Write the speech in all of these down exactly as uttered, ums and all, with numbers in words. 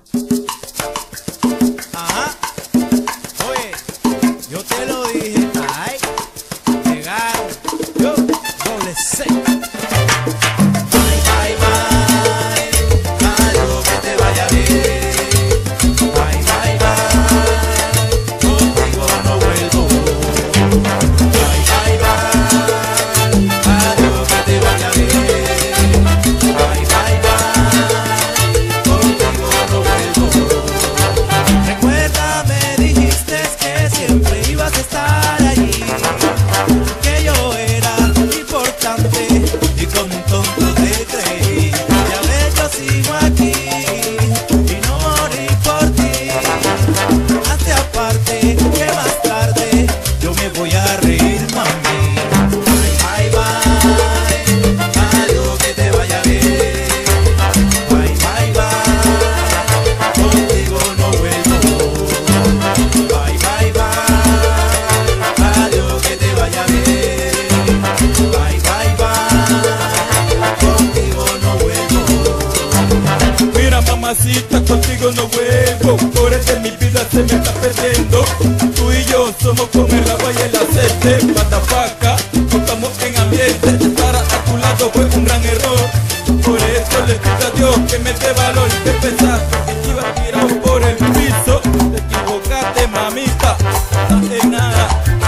Ajá. Oye, yo te lo dije. Ay, llegaron. Yo, doble C. Bye, bye, bye. Algo que te vaya bien. Bye, bye, bye. Contigo no vuelvo. Bye, bye, bye. Algo que te vaya bien. Bye, bye, bye. Contigo no vuelvo. Recuerda, me dijiste que siempre ibas a estar allí, que yo era importante y con tonto te creí. Ya ves, yo sigo aquí y no morí por ti. Hazte aparte que más tarde yo me voy a reír, mami. Bye, bye, bye. Algo que te vaya bien. Bye, bye, bye. Contigo no vuelvo. Bye, bye, bye. Adiós, que te vaya bien. Bye, bye, bye. Contigo no vuelvo. Mira, mamacita, contigo no vuelvo. Por eso en mi vida se me está perdiendo. Tú y yo somos como el agua y el aceite. Matafaca, no estamos en ambiente. Estar a tu lado fue un gran error. Por eso le pido a Dios que me dé valor. Que pensaste que iba tirado por el piso. Te equivocaste, mamita, no es nada.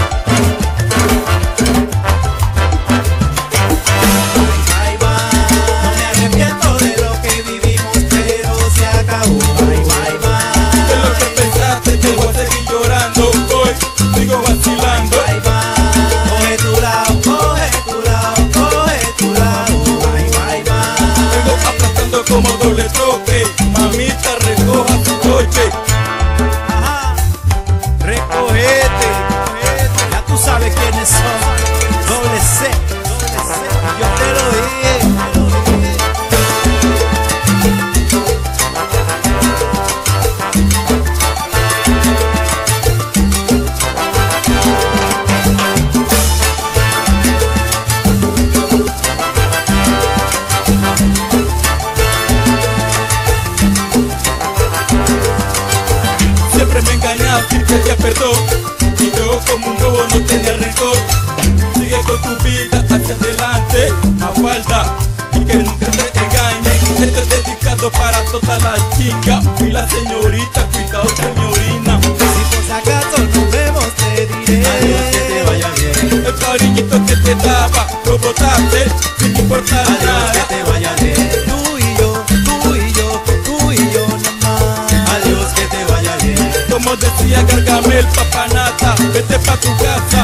Bye, bye. No me arrepiento de lo que vivimos, pero se acabó. Bye, bye, bye. De lo que pensaste que voy a seguir llorando. Hoy sigo vacilando. Bye, bye. Coge tu lado, coge tu lado, coge tu lado. Bye, bye, bye. Vengo aplastando como doble toque. Mamita, recoja tu coche. Ajá. Recogete, ya tú sabes quiénes son. Doble C, doble C. Yo te lo dije. Siempre me engañaste y pedía perdón. Y yo como un bobo no tenía rencor. Sigue con tu vida hacia adelante, a falta y que nunca te engañe. Esto es dedicado para toda la chica. Y la señorita, cuidado señorina. Si por si acaso nos vemos, te diré. Adiós, que te vaya bien. El cariñito que te daba, lo botaste sin importar Adiós, nada. que te vaya bien. Tú y yo, tú y yo, tú y yo nomás. Adiós, que te vaya bien. Como decía Gargamel, papanata, vete pa' tu casa.